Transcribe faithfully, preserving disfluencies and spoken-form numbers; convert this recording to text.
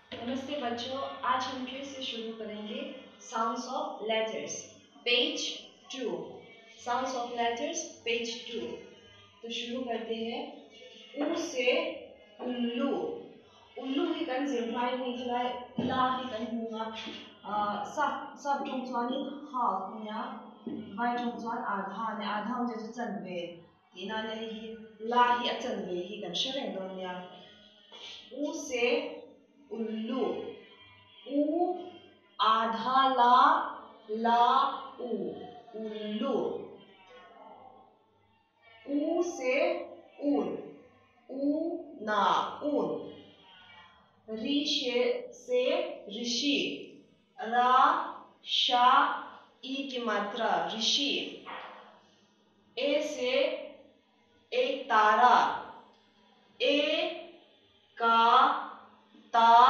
नमस्ते बच्चों, आज हम फिर से शुरू करेंगे sounds of letters page two. Sounds of letters page two. तो शुरू करते हैं। ऊ से उल्लू। उल्लू ही कन जिम्फाई नहीं चलाए ला ही कन हुआ सब सब टोंगचानी हाफ ने बाय टोंगचान आधा ने आधा उनसे जो चंबे तीना ने ही ला ही अचंबे ही कन शरें दोन्या। ऊ से उल्लू। ऊ आधा ला ला ऊ उल्लू। ऊ से ऊन। ऊ ना ऊन। री से ऋषि। रा शा ई की मात्रा ऋषि। ए से एक तारा। ए का ता